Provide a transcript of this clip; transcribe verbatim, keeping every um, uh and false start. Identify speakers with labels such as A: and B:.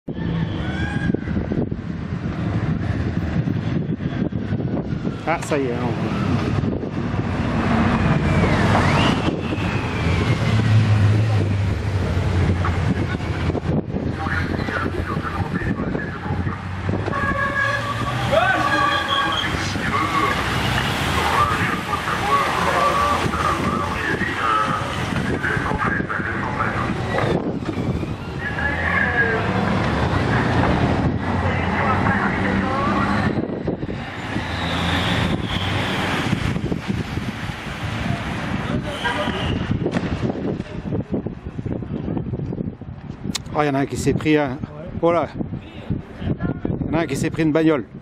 A: Ah, ça y est, on... Oh, il y en a un qui s'est pris un... Oh là, il y en a un qui s'est pris une bagnole.